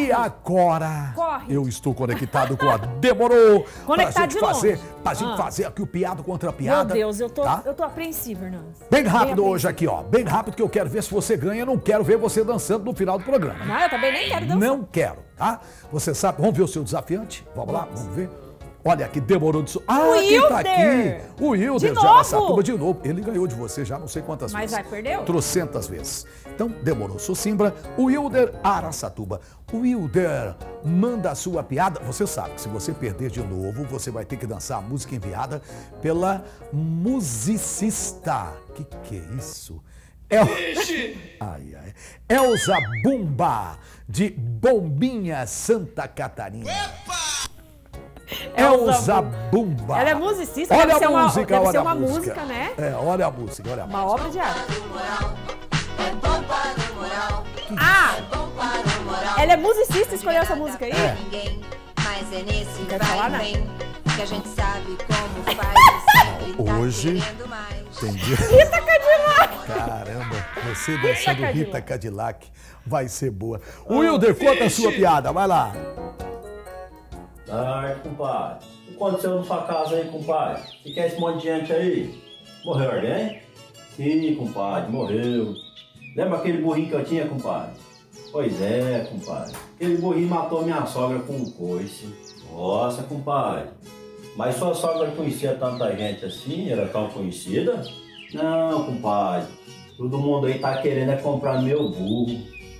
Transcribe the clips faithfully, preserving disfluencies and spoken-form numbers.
E agora, Corre. eu estou conectado com a Demorou. Conectado pra gente de fazer, longe. Pra gente Ah. fazer aqui o piada contra a piada. Meu Deus, eu tô, tá? eu tô apreensiva, Hernandes. Bem rápido Bem hoje aqui, ó. Bem rápido que eu quero ver se você ganha. Eu não quero ver você dançando no final do programa. Não, eu também nem quero dançar. Não quero, tá? Você sabe, vamos ver o seu desafiante? Vamos lá, vamos ver. Olha que demorou de... So... Ah, O quem tá Wilder! aqui? O Wilder De de novo? Araçatuba de novo. Ele ganhou de você já não sei quantas Mas vezes. vai, perdeu? Trocentas vezes. Então, demorou. Socimbra, o Wilder Araçatuba. O Wilder, manda a sua piada. Você sabe que se você perder de novo, você vai ter que dançar a música enviada pela musicista. Que que é isso? El... Ai, ai. Elza Bumba, de Bombinha, Santa Catarina. Elza Bumba. Ela é musicista, olha deve ser a uma, música, deve olha ser a uma música. música, né? É, olha a música, olha a música. Uma obra de arte. Ah! Ela é musicista e escolheu essa música aí? É. Mas é nesse Não quero falar vai nada. e vem que a gente sabe como faz e sempre tá Hoje- querendo mais. Entendi. Rita Cadillac! Caramba, você dançando Cadillac. Rita Cadillac vai ser boa. O Wilder, conta a sua piada, vai lá. Ai, compadre. O que aconteceu na sua casa aí, compadre? O que é esse monte de gente aí? Morreu alguém? Sim, compadre, morreu. Lembra aquele burrinho que eu tinha, compadre? Pois é, compadre. Aquele burrinho matou minha sogra com um coice. Nossa, compadre. Mas sua sogra conhecia tanta gente assim? Era tão conhecida? Não, compadre. Todo mundo aí tá querendo é comprar meu burro.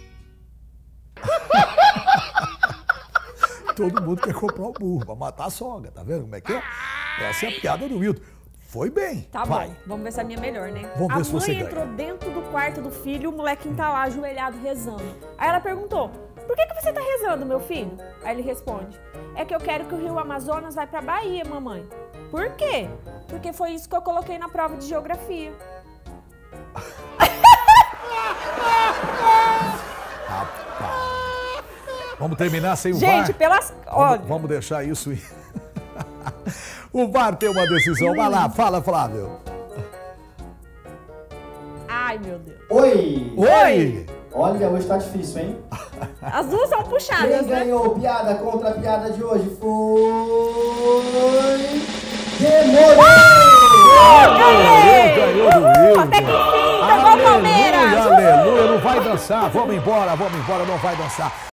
Todo mundo quer comprar o burro pra matar a sogra, tá vendo como é que é? Essa é a piada do Wilder. Foi bem. Tá vai. bom, vamos ver se a minha é melhor, né? Vamos a ver se você mãe ganha. entrou dentro do quarto do filho e o molequinho tá lá ajoelhado rezando. Aí ela perguntou, por que, que você tá rezando, meu filho? Aí ele responde, é que eu quero que o rio Amazonas vai pra Bahia, mamãe. Por quê? Porque foi isso que eu coloquei na prova de geografia. Rapaz. Vamos terminar sem o Gente, V A R? pelas... Olha, Vamos, vamos deixar isso ir. O V A R tem uma decisão. Vai lá, fala, Flávio. ai meu Deus. Oi! Oi! Olha, hoje tá difícil, hein? As duas são puxadas, Quem né? ganhou piada contra a piada de hoje foi... Demorou! Ganhei! Ganhou do Uhul, até que Wilder. enfim, tá bom, Palmeiras! Aleluia, aleluia. Não vai dançar. Vamos embora, vamos embora, não vai dançar.